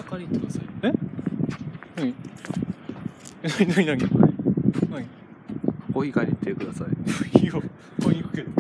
借りてください。 え？何？何？ コーヒー借りてください。 いいよ、買いに行くけど。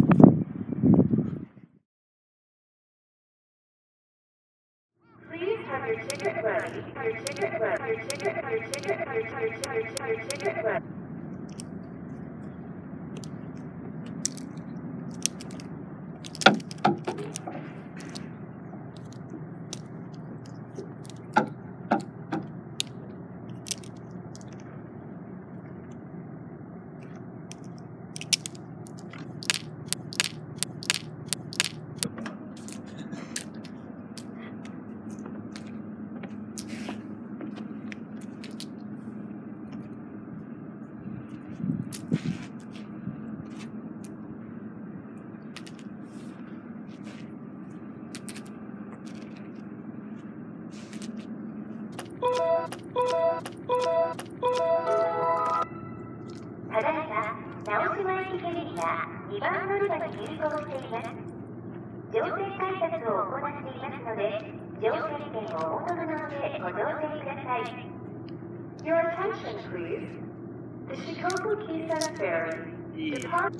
ただいま直島駅フェリーが2番乗り場に入港しています。乗船改札を行っていますので、乗船券をお求めの上ご乗船ください。Your attention, please. The Shikoku Kisen ferry depart.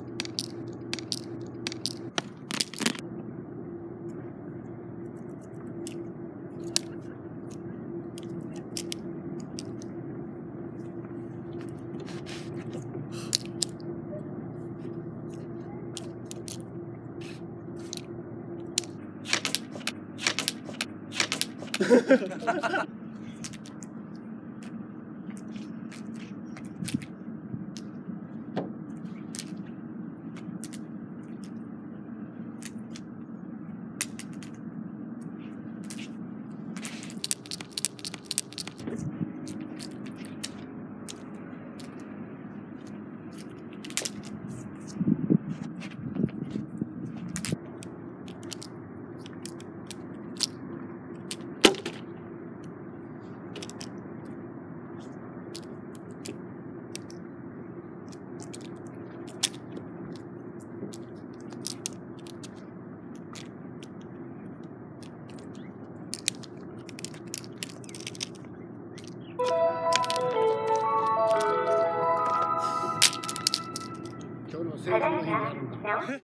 今日の成分の日になるんだ。